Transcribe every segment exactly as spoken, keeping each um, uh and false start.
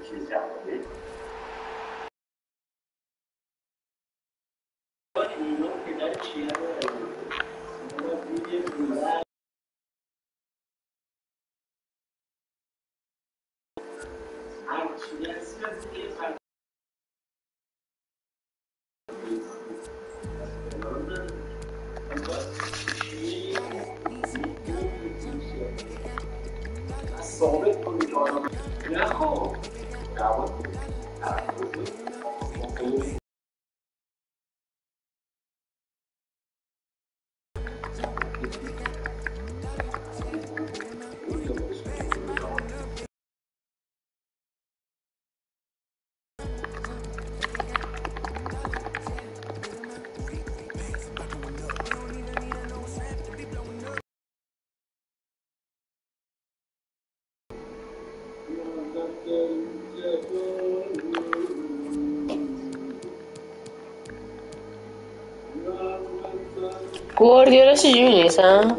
گواردیولا چجوری نیستم؟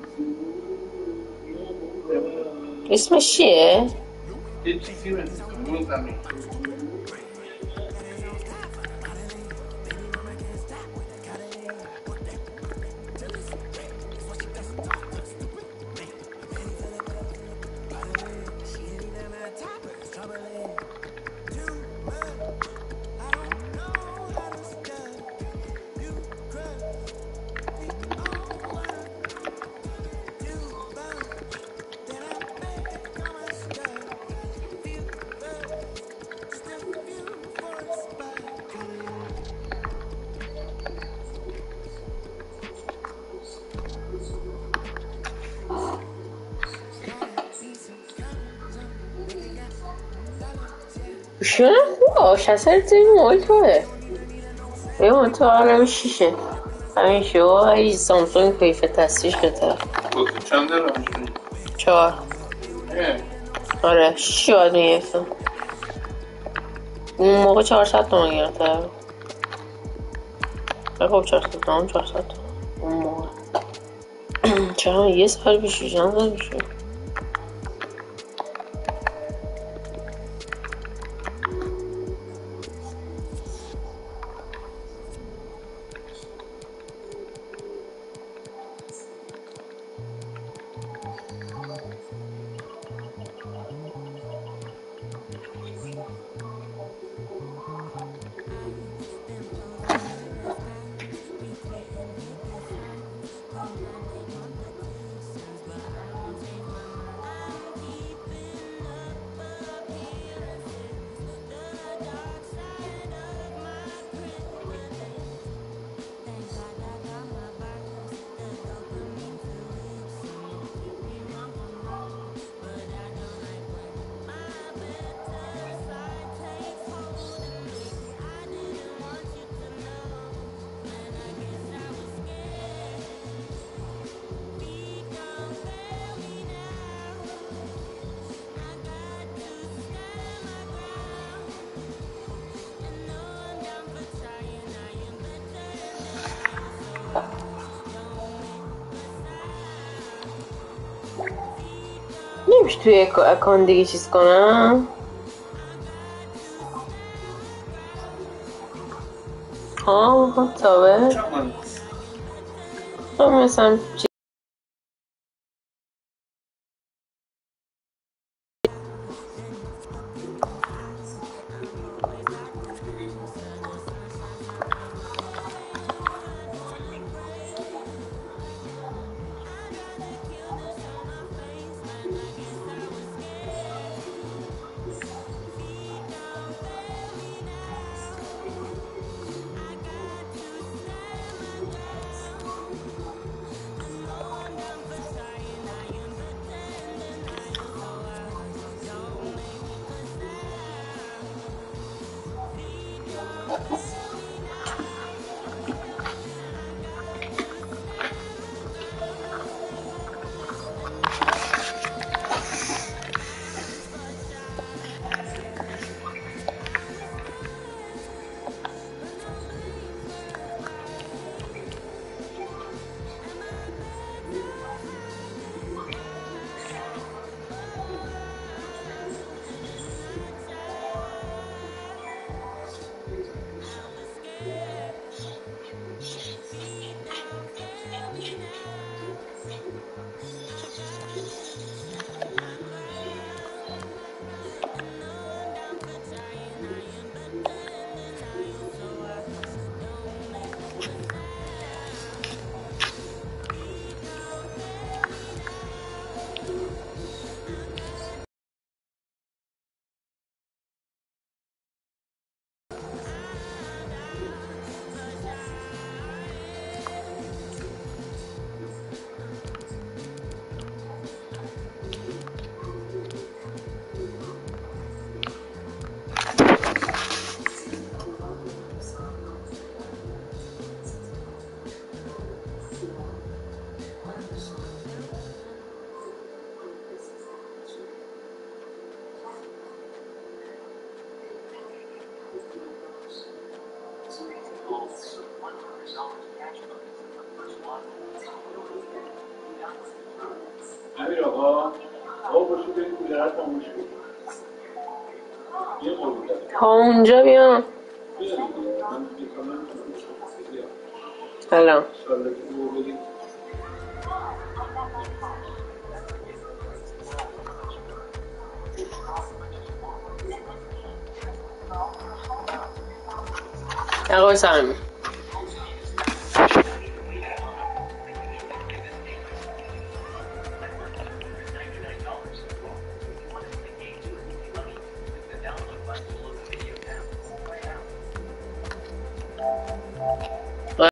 اسمش چیه؟ یه چیزی مثل اون زمین شونه خوبه شسر زیر مول توه یه مول تو آرم شیشه همین شو ای سامسونگ کیفه تصویش بهتر چند دارم شونی؟ چهار آره شیشه باید میگفتم اون موقع چهارصد تومن گرفته خب چهارصد تومن چهارصد تومن اون موقع چرا یه سال بیشی چند سال بیشی نمیشه توی اکان دیگه چیز کنم ها خب تابه خب مثلا آقا آقا باشو بریم کولر رو خاموش کن یه قربون دارم تا اونجا بیام بیا دیگه من میکنم بیا الان سالت رو بریم آقا سلام